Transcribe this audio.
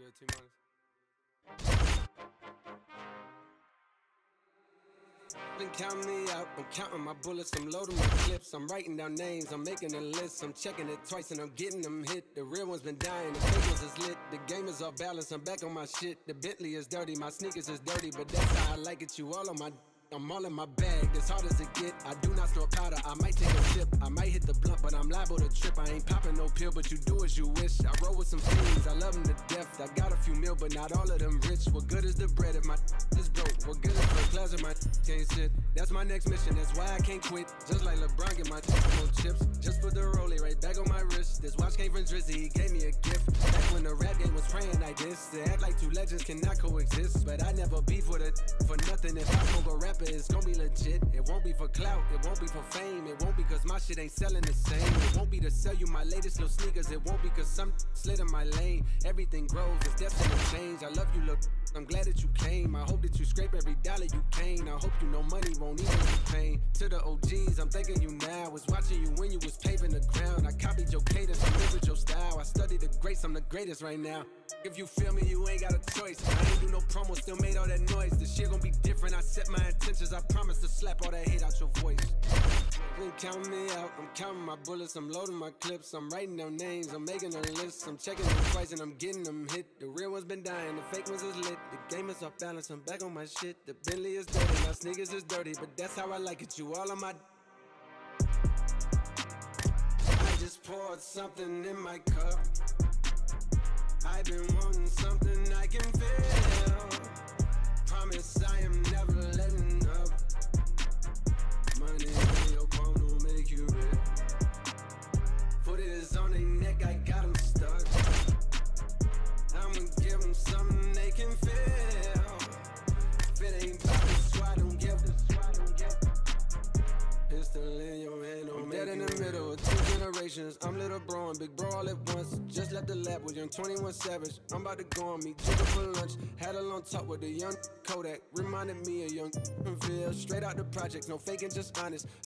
good, T-Minus. Been counting me out, I'm counting my bullets, I'm loading my clips, I'm writing down names, I'm making a list, I'm checking it twice and I'm getting them hit. The real one's been dying, the fake ones is lit, the game is off balance, I'm back on my shit. The Bentley is dirty, my sneakers is dirty, but that's how I like it, you all on my I'm all in my bag, as hard as it get. I do not snort powder, I might take a sip. I might hit the blunt, but I'm liable to trip. I ain't popping no pill, but you do as you wish. I roll with some fiends, I love them to death. I got a few mil, but not all of them rich. What good is the bread if my is broke? What good is the class if my can't sit? That's my next mission, that's why I can't quit. Just like LeBron, get my no chips. Just put the rollie right back on my wrist. This watch came from Drizzy, he gave me a gift. Back when the rap game was praying like this. They act like two legends cannot coexist. But I never beef with it for nothing. If I smoke a rapper, it's gonna be legit. It won't be for clout, it won't be for fame. It won't be cause my shit ain't selling the same. It won't be to sell you my latest little sneakers. It won't be cause some slid in my lane. Everything grows, it's destined to change. I love you, look, I'm glad that you came. I hope that you scrape every dollar you can. I hope you know money won't even be pain. To the OGs, I'm thanking you now. Was watching you when you was paving the ground. I copied your cadence, I live with your style. I studied the greats, I'm the greatest right now. If you feel me, you ain't got a choice. I ain't do no promo, still made all that noise. This shit gon' be different, I set my intentions. I promise to slap all that hate out your voice. Been counting me out, I'm counting my bullets, I'm loading my clips, I'm writing down names, I'm making a list, I'm checking them twice and I'm getting them hit. The real ones been dying, the fake ones is lit. The game is off balance, I'm back on my shit. The Bentley is dirty, my sneakers is dirty, but that's how I like it, you all on my. I just poured something in my cup. I've been wanting something I can feel. Promise I am never letting up. Money in your palm don't make you real. Foot is on their neck, I got them stuck. I'ma give them something they can feel. If it ain't about the squad, don't give a pistol in your hand, don't make in the middle of two generations. I'm little bro and big bro all at once. Just left the lab with young 21 Savage. I'm about to go on me, jiggle for lunch. Had a long talk with a young Kodak. Reminded me of young Phil. Straight out the project, no faking, just honest.